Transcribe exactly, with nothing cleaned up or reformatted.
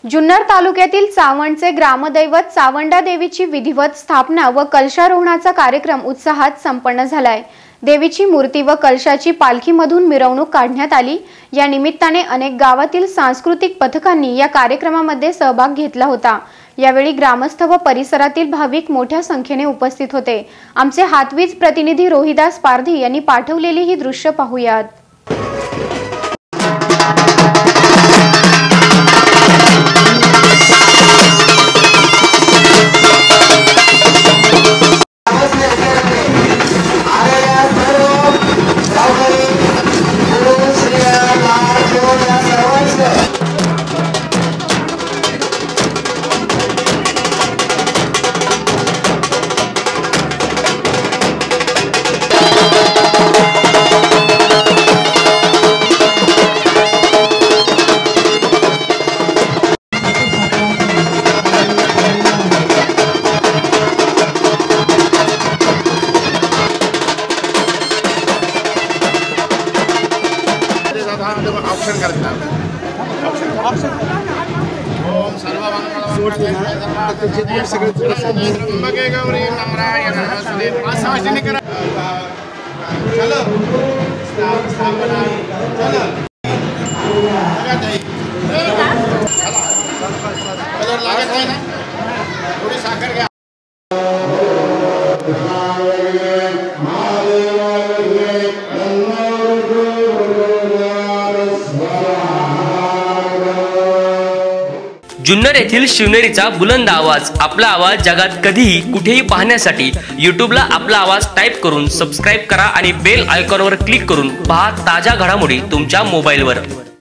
जुन्नर तालुक्यातील चावंडचे ग्रामदैवत चावंडा देवीची विधिवत स्थापना व कलशारोहणाचा कार्यक्रम उत्साहात संपन्न झालाय। देवीची मूर्ती व कलशाची पालखीमधून मिरवणूक काढण्यात आली। या निमित्ताने अनेक गावातील सांस्कृतिक पथकांनी या कार्यक्रमामध्ये सहभाग घेतला होता। यावेळी ग्रामस्थ व परिसरातील भाविक मोठ्या संख्येने उपस्थित होते। आमचे हातवीज प्रतिनिधी रोहिदास पारधी यांनी पाठवलेली ही दृश्य पाहूयात। ऑप्शन करता ऑप्शन ओम सर्वमंगलमंगले त्र्यंबके गौरी नारायण नमस्ते पांच वाजने करा चलो स्थापना चलो कलर लागत है ना थोड़ी साखर घ्या। जुन्नर येथील शिवनेरीचा बुलंद आवाज, आपला आवाज जगात कधीही कुठेही पाहण्यासाठी यूट्यूबला आपला आवाज टाइप करून सबस्क्राइब करा आणि बेल आयकॉनवर क्लिक करून पहा ताज्या घडामोडी तुमच्या मोबाईलवर।